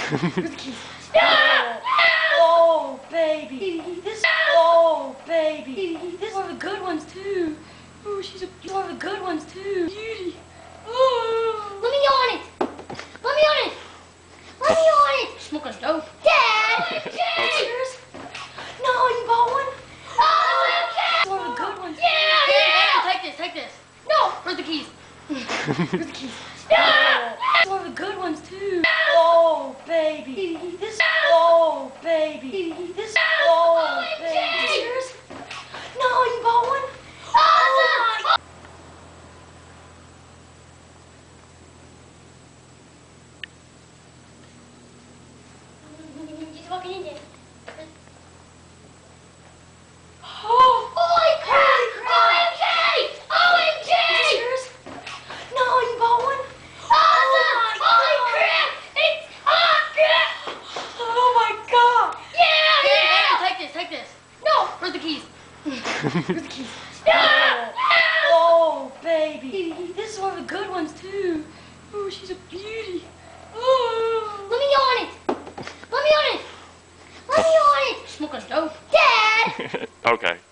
Where's the keys? Oh, baby. Oh, baby. This is one of the good ones, too. Oh, she's one of the good ones, too. Beauty. Oh. Let me on it. Let me on it. Let me on it. Smoking dope. Dad. Cheers. No, you bought one? Oh, okay. It's one of the good ones. Yeah, yeah. Take this. No. Where's the keys? Where's the keys? No. It's one of the good ones, too. Oh, baby. Oh, baby. Oh, baby. Cheers. No, you bought one? Awesome. Just walking in there. Oh, Holy crap! OMG! OMG! cheers. No, you bought one? Awesome! Holy crap! It's hot! Oh, my God. Yeah! Take this. No! Where's the keys? Where's the keys? No! Oh, baby. This is one of the good ones, too. Oh, she's a beauty. Oh. Let me on it! Let me on it! Let me on it! Smoking dope. Dad! Okay.